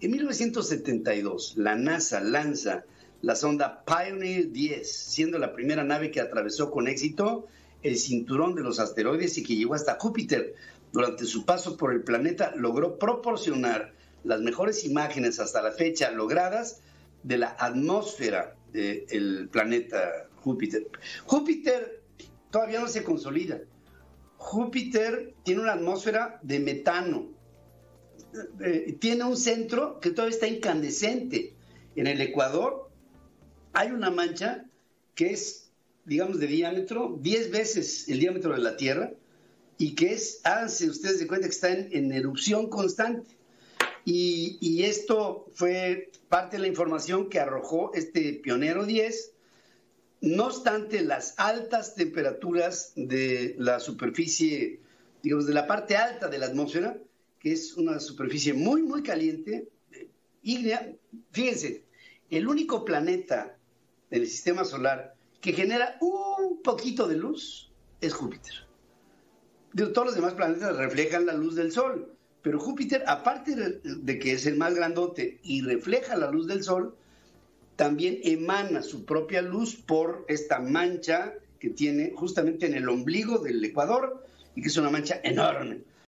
En 1972, la NASA lanza la sonda Pioneer 10, siendo la primera nave que atravesó con éxito el cinturón de los asteroides y que llegó hasta Júpiter. Durante su paso por el planeta, logró proporcionar las mejores imágenes hasta la fecha logradas de la atmósfera del planeta Júpiter. Júpiter todavía no se consolida. Júpiter tiene una atmósfera de metano. Tiene un centro que todavía está incandescente. En el ecuador hay una mancha que es, digamos, de diámetro 10 veces el diámetro de la Tierra y que es, háganse ustedes de cuenta que está en erupción constante. Y esto fue parte de la información que arrojó este Pionero 10. No obstante, las altas temperaturas de la superficie, digamos, de la parte alta de la atmósfera, que es una superficie muy, muy caliente, ígnea. Fíjense, el único planeta del sistema solar que genera un poquito de luz es Júpiter. Todos los demás planetas reflejan la luz del Sol, pero Júpiter, aparte de que es el más grandote y refleja la luz del Sol, también emana su propia luz por esta mancha que tiene justamente en el ombligo del ecuador y que es una mancha enorme.